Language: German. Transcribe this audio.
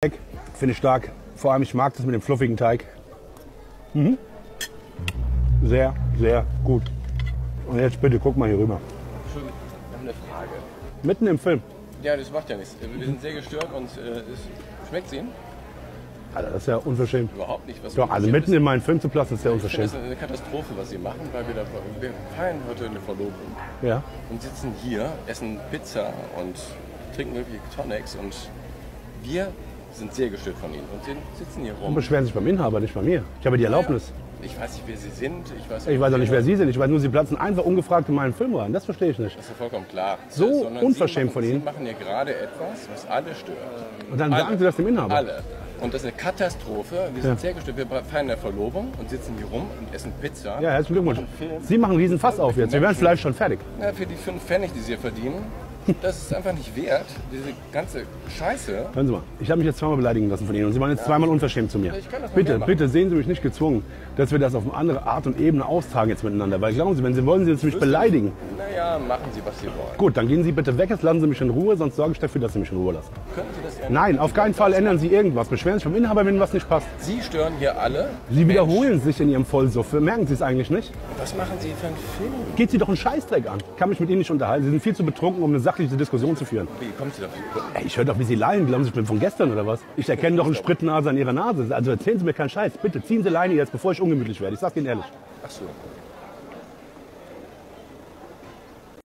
Finde ich stark. Vor allem, ich mag das mit dem fluffigen Teig. Mhm. Sehr, sehr gut. Und jetzt bitte, guck mal hier rüber. Entschuldigung, wir haben eine Frage. Mitten im Film. Ja, das macht ja nichts. Wir sind sehr gestört und schmeckt es Ihnen? Alter, das ist ja unverschämt. Überhaupt nicht. Was Doch, also mitten in meinen Film zu platzen, ist sehr Ich finde, unverschämt. das ist eine Katastrophe, was Sie machen, weil wir feiern heute eine Verlobung Ja. und sitzen hier, essen Pizza und trinken wirklich Tonics und wir sind sehr gestört von Ihnen und Sie sitzen hier Und rum. beschweren sich beim Inhaber, nicht bei mir. Ich habe die Erlaubnis. Ich weiß nicht, wer Sie sind. Ich weiß auch nicht, wer Sie sind. Ich weiß nur, Sie platzen einfach ungefragt in meinen Film rein. Das verstehe ich nicht. Das ist ja vollkommen klar. So Sondern unverschämt von Ihnen. Sie machen hier gerade etwas, was alle stört. Und dann sagen Sie das dem Inhaber. Alle. Und das ist eine Katastrophe. Wir sind sehr gestört. Wir feiern eine Verlobung und sitzen hier rum und essen Pizza. Ja, herzlichen Glückwunsch. Machen Film. Sie machen einen riesen Fass auf jetzt. Wir werden vielleicht schon fertig. Ja, für die 5 Pfennig, die Sie hier verdienen, das ist einfach nicht wert. Diese ganze Scheiße. Hören Sie mal, ich habe mich jetzt zweimal beleidigen lassen von Ihnen und Sie waren jetzt zweimal unverschämt zu mir. Ich kann das mal Bitte, mehr machen. bitte sehen Sie mich nicht gezwungen, dass wir das auf eine andere Art und Ebene austragen jetzt miteinander. Weil glauben Sie, wenn Sie wollen, Sie jetzt mich beleidigen. Naja, machen Sie, was Sie wollen. Gut, dann gehen Sie bitte weg, jetzt lassen Sie mich in Ruhe, sonst sorge ich dafür, dass Sie mich in Ruhe lassen. Können Sie das ändern? Nein, auf keinen Fall ändern Sie irgendwas. Beschweren sich vom Inhaber, wenn was nicht passt. Sie stören hier alle. Sie wiederholen sich in Ihrem Vollsuff. Merken Sie es eigentlich nicht? Was machen Sie für einen Film? Geht Sie doch einen Scheißdreck an. Ich kann mich mit Ihnen nicht unterhalten. Sie sind viel zu betrunken, um eine sachliche Diskussion zu führen. Wie kommt Sie dafür? Ey, ich höre doch, wie Sie lallen. Glauben Sie, ich bin von gestern oder was? Ich erkenne doch eine Spritnase an Ihrer Nase. Also erzählen Sie mir keinen Scheiß. Bitte ziehen Sie Leine jetzt, bevor ich ungemütlich werde. Ich sage Ihnen ehrlich. Ach so.